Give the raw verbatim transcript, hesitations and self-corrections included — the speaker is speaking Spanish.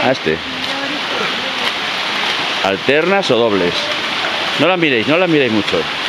A este. ¿Alternas o dobles? No las miréis, no las miréis mucho.